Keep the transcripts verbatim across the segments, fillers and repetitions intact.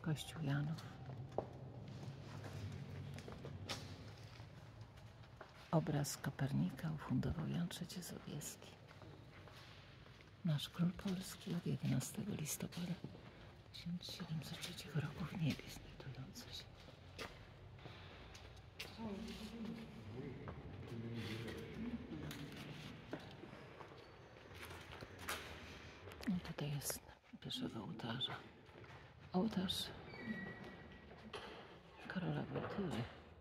Kościół Janów. Obraz Kopernika ufundował Jan trzeci Sobieski. Nasz król polski od jedenastego listopada tysiąc siedemset trzeciego roku w niebie znajdujący się. No tutaj jest pierwszego ołtarza. Ołtarz Karola Wojtyły,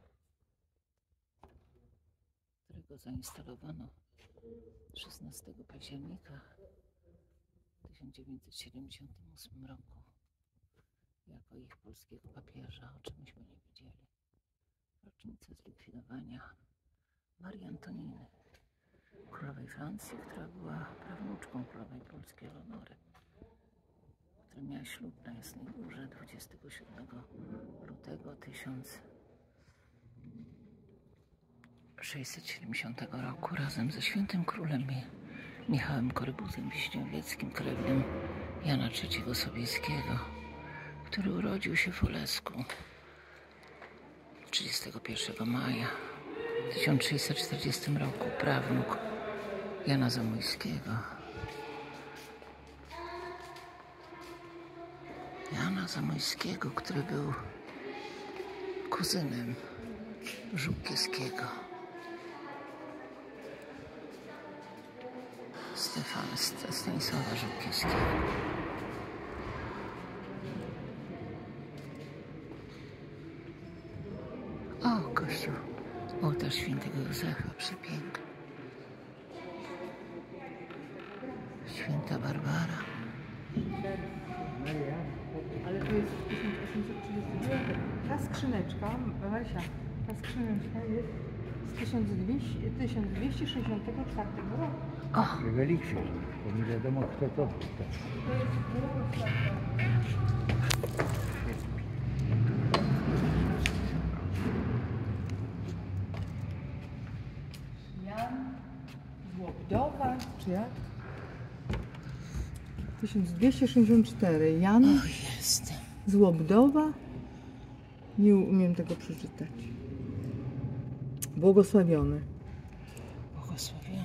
którego zainstalowano szesnastego października tysiąc dziewięćset siedemdziesiątego ósmego roku jako ich polskiego papieża, o czym myśmy nie wiedzieli. Rocznicę zlikwidowania Marii Antoniny, królowej Francji, która była prawnuczką królowej Polski Eleonory, która miała ślub na Jasnej Górze dwudziestego siódmego lutego tysiąc sześćset siedemdziesiątego roku razem ze świętym królem Michałem Korybutem Wiśniowieckim, krewnym Jana trzeciego Sobieskiego, który urodził się w Olesku trzydziestego pierwszego maja w tysiąc sześćset czterdziestym roku, prawnuk Jana Zamoyskiego. Jana Zamoyskiego, który był kuzynem Żółkiewskiego. Stefana Stanisława Żółkiewskiego. O, kościół, ołtarz świętego Józefa, przepiękny. Święta Barbara. Ale to jest tysiąc osiemset trzydziesty dziewiąty. Ta skrzyneczka, Lesia, ta skrzyneczka jest z tysiąc dwieście sześćdziesiątego czwartego roku. O! Relikwie, bo nie wiadomo kto to był. To jest błogosławiony. Jan z Łobdowa, czy jak? tysiąc dwieście sześćdziesiąt cztery. Jan O, jestem. z Łobdowa. Nie umiem tego przeczytać. Błogosławiony. Błogosławiony.